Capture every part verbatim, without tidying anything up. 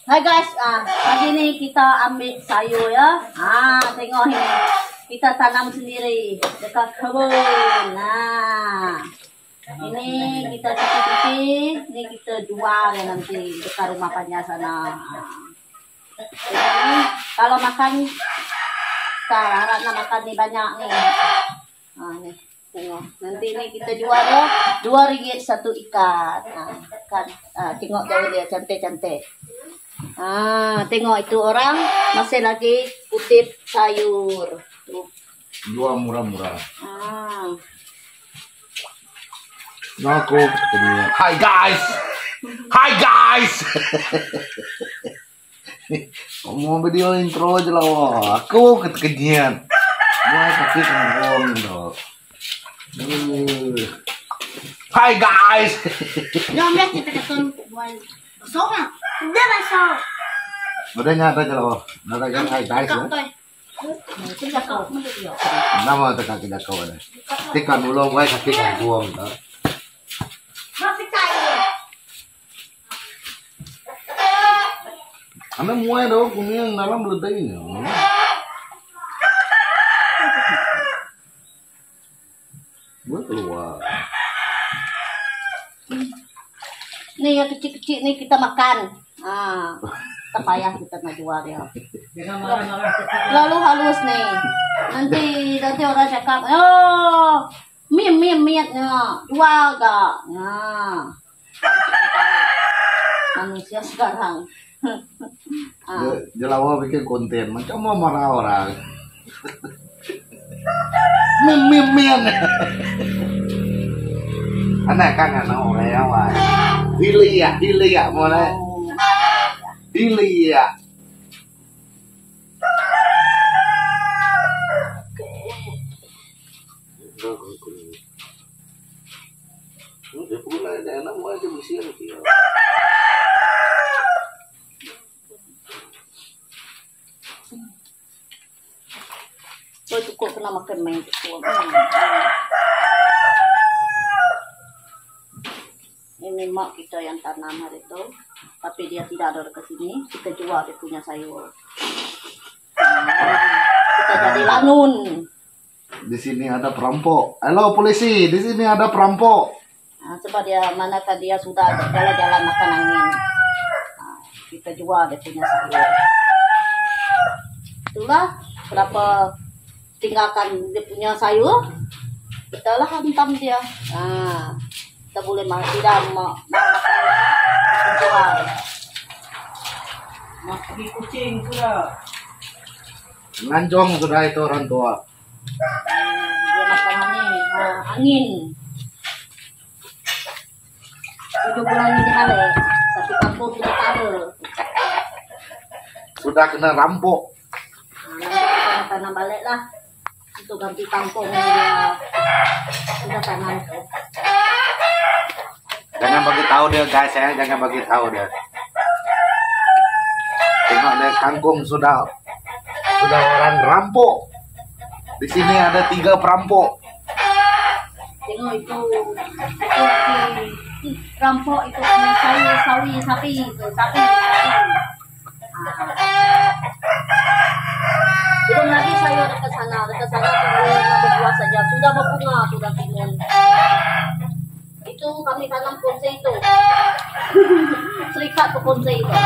Hai guys, ah, pagi ini kita ambil sayur ya. Ah, tengok ini. Kita tanam sendiri dekat kebun. Nah, ini kita cuci-cuci, ini kita jual ya nanti dekat rumah Panya sana. Ini kalau makan, kita harapnya makan nih banyak nih. Nah, nih. Tengok, nanti ini kita jual ya, dua ringgit satu ikat. Nah, kan, ah, tengok jauh dia cantik-cantik. Ah, tengok itu orang masih lagi kutip sayur. Tuh. Dua murah-murah. Ah. Aku Hai guys. Hai guys. Mau video intro aja lah. Wah. Aku ketekenyian. Gua tapi ngomong dong. Hai guys. Jangan lihat kita ketemu buat besok ah. Udah besok. Udah nyata aja loh. Nyata aja hai guys ya. Tidak kau menurut dia. Nama tekan tidak kau ada. Tekan dulu gue kasih kan buang. Masih cair. Anda muai dong kuning dalam beletainya. Gue keluar. Nih yang kecil-kecil nih kita makan. Ah, kita payah kita jual ya. Lalu halus nih. Nanti nanti orang cakap, oh, mie mie mie nya jual gak? Nah, manusia sekarang. Ah. Jelawa bikin konten macam mau marah orang. Mie mie mie. Anak kan anak orang yang wah. Dili ya, dili ya mulai. Dili ya. Udah mulai ada anak mau aja mesti dia. Oh, cukup pernah makan main cukup. Ini mak kita yang tanam hari itu, tapi dia tidak ada dekat sini. Kita jual dia punya sayur. Nah, kita jadi lanun. Di sini ada perampok. Halo polisi, di sini ada perampok. Nah, coba dia manakah dia sudah jalan-jalan makan angin. Nah, kita jual dia punya sayur. Itulah kenapa tinggalkan dia punya sayur. Kita lah hantam dia. Nah, kita boleh makan tidak mau makan jual. Maki kucing sudah. Ngancong sudah itu orang tua. Dia makan angin, nah, angin. Tujuh bulan ini hale, tapi kampung sudah tahu. Sudah kena rampok. Nah, nanti kita tanam balik lah untuk ganti kampung dia sudah tanam. Jangan bagi tahu dia guys ya, jangan bagi tahu dia. Tengok deh kangkung sudah sudah orang rampok. Di sini ada tiga perampok. Tengok itu, itu rampok itu sawi sawi sapi itu sapi. Nah. Belum lagi saya dekat sana, dekat sana tinggal berdua saja. Sudah berbunga, sudah timun. Itu kami tanam bonsai itu. Serikat ke bonsai itu.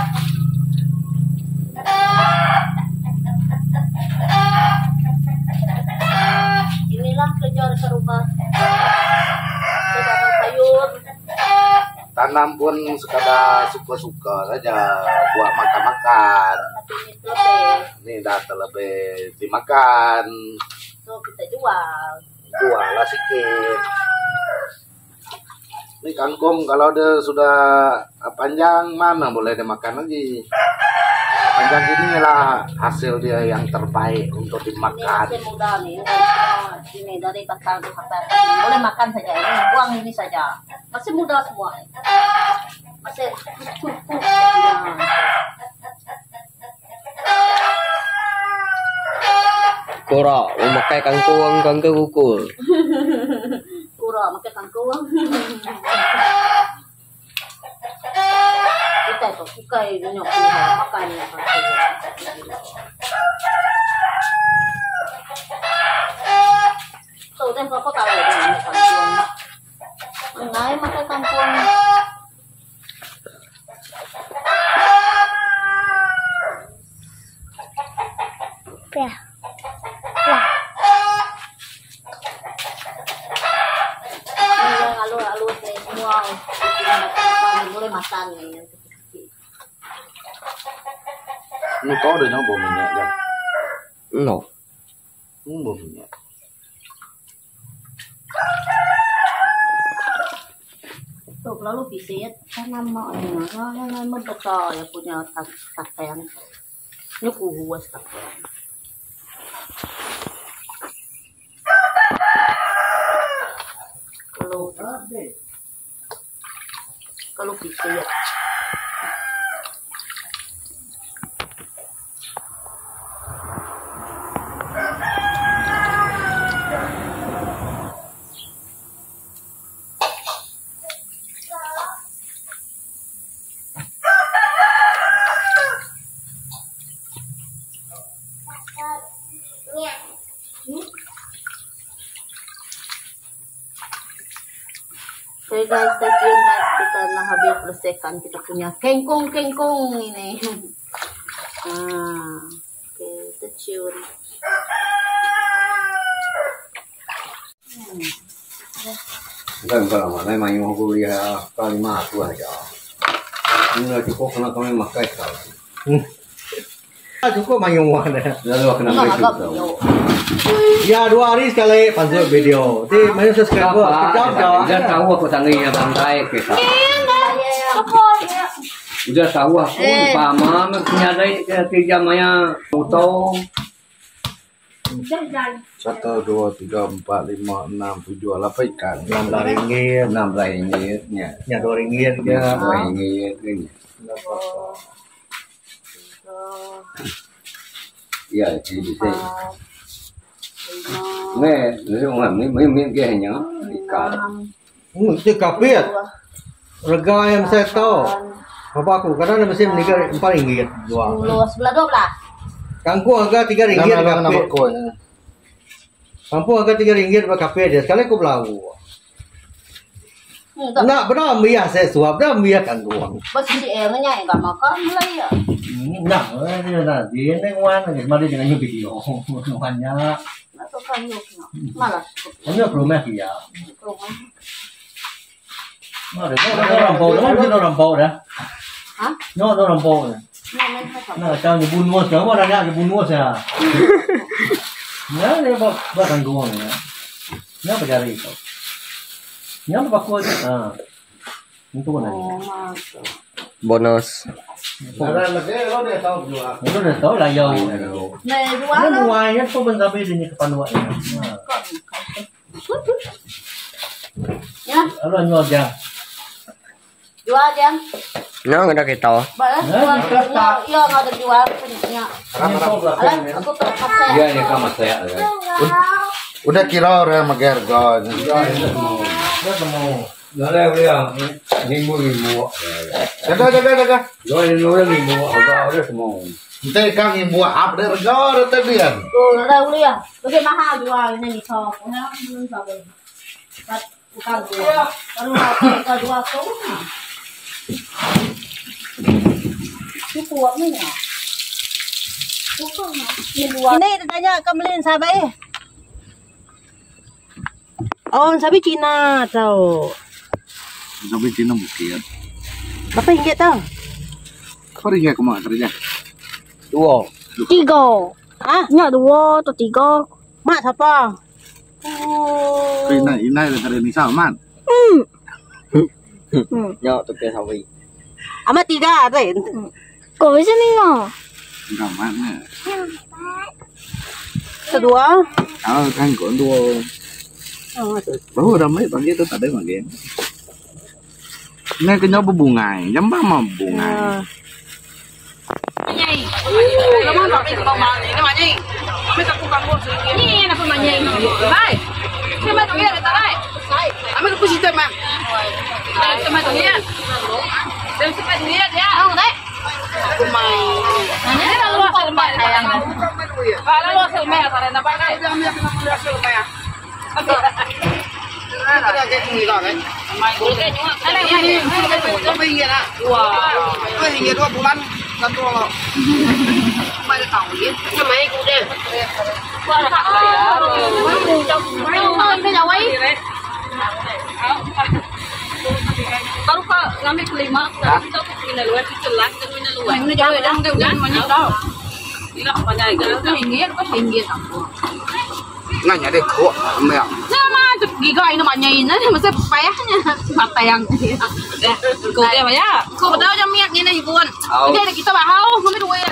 Inilah kerja dekat rumah. Kita sayur. Tanam pun sekadar suka-suka saja buat makan-makan. Tapi ini lebih. Ini dah terlebih dimakan. So kita jual. Jual lah sikit. Ini kangkung kalau dia sudah panjang mana boleh dimakan lagi. Panjang ini lah hasil dia yang terbaik untuk Ini dimakan. masih muda nih. Ini dari batang sampai atas ini. Boleh makan saja. Ini buang ini saja. Masih muda semua. Masih cukup. Nah. Kora, memakai kangkung kangkung ukur. Kura makan kangkung. Kita tuh, ikai nyok makan ya. Tuh, dan kok tahu ya dengan kampung. Ngai makan kampung. Ya. Ya. Yang alur-alur nih semua. Boleh makan nih. Nó có được nó bột nhẹ nhẹ. No. Không bột nhẹ. Tuh lalu pisit karena mau yang mentok ya punya tas tas yang nyuku huas tak. Kalau kalau pisit Oke guys, stay tune guys. Kita nah habis selesaikan kita punya kengkong kengkong ini. Ah, oke, stay tune. Kan kalau mana main mau kuliah kali matu aja. Ini cukup kena kami makai kau. Cukup main mana? Lalu kena Enggak agak begitu. video. Ya dua hari sekali panjang video. Ti main subscribe gua. Kejam jauh. Udah tahu aku tanginya pantai kita. Udah tahu aku pama menyadari kerja maya foto. Satu, dua, tiga, empat, lima, enam, tujuh, delapan ikan. Enam belas ringgit. Enam belas ringgitnya. Ya dua ringgit Ya, ya. dua ringgit ini. Iya, jadi saya. Nè, nếu mà mấy mấy miếng kia nhá, thì cả Hmm, ti kapit. Rega yang saya tahu. Bapak aku kadang mesti menikah empat ringgit dua. Sepuluh, sebelah dua belas. Kangkung harga tiga ringgit Nama nama kapit. kau. Kampung harga tiga ringgit berapa kapit dia. Sekali aku belau. Enggak. Nak benar mia saya suap, benar mia kangkung. Bos si engnya enggak makan lah ya. Nah, ini dah dia ni wan ni mari dengan video. Nuhannya. Atau kan yuk. Malas. Hanya rumah dia. Rumah. Mari, orang bau, orang orang bau dah. Hah? No, orang bau dah. Nenek apa? Nah, jangan nyebut nuas, jangan orang nak nyebut nuas ya. Ya, ni buat buat kangkung ya. Ni apa cari itu? Ni apa pakai? Ah, itu mana? Oh, masuk. bonus. Ada lagi lo dia tahu jual. Itu dah tahu lah jauh. Nih, Ini jual lah. nuanya tu benda beda ni kepanuan. Ya, Kalau nyuap dia. jual jam. No, nggak ada kita. Balas jual. Iya, nggak ada jual punya. Alah, aku terpaksa. Iya, ini kan mas saya. Udah kira orang mager go. Dia temu. Nggak dia lima ribu. Jaga jaga jaga. Dua ini udah lima, agak udah semua. Nanti kang yang buat up dari rego nanti dia. Tuh, ada uli ya. Bagi mahal jual ini di shop. Nah, belum sampai. Bukan jual. Baru mau jual tuh. Cukup nih ya. Cukup ini tanya kembaliin sabai. Oh, sabi Cina tau. Sampai Cina bukit. Berapa ringgit tau? Kau ringgit kemana kerja? Dua. Tiga. Ah, Nya dua atau tiga. mak siapa? Oh. Ina ina dari Nisa man. Nhớ tôi kêu thằng gì. Amat tiga tuh. Kok bisa nih no? Enggak mana. Kedua. Kalau kan kau dua. Baru udah mấy bằng itu tadi magen. Nghe cái nhóm bunga, giống ba mà bunga. Kamu nggak bisa ngomong ini mana? Kita bukan mau ini, apa mana? Baik. Siapa tuh ya kita baik. Ambil aku sih teman. Siapa tuh ya? Siapa tuh ya? Oh, deh. kumay. Ano na lalu asal mbak sayang. Kalau lu asal mbak ada apa kai? Ada kayak gini lah kan? Ada yang ini. Sampai hingga nak. Wah. Sampai hingga dua bulan satu lo. Sampai ada tahun ini. Namanya kuda. Wah, tak ya. Mau ke Jawa ini? Baru pak ngambil kelima, kita pindah luar itu lah, kita pindah luar. Pindah Jawa dah, kita udah banyak tau. Ini lah apa nih? Kita pinggir, apa pinggir aku. Nanya deh kok, mbak. Sama giga ini namanya ini, masa payahnya mata yang. Kau dia apa ya? Kau betul jam miak ni nih ibuan. Jadi kita bahau, kami dua.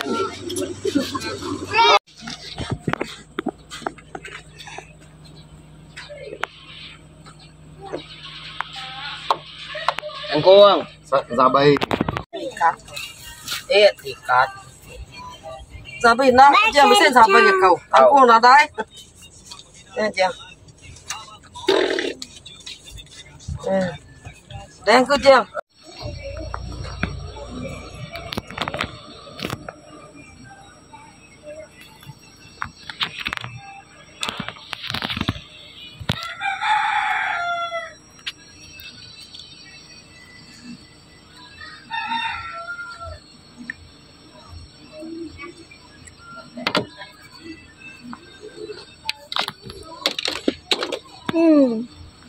Anh cô không? Dạ bay. Ê thì cắt. Giờ bây nó chưa mới xem sao bây giờ cầu. Anh cô nó đấy. Đây chưa? Ừ. Đây anh cô chưa? Hmm.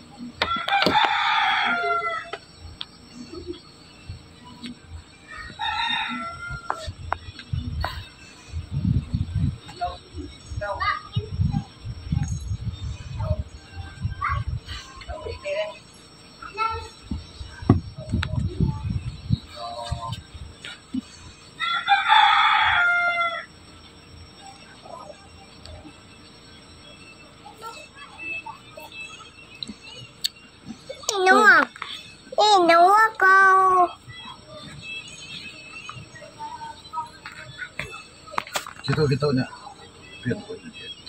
Đúng không? Ê, đúng quá cô. Gitu gitu nya.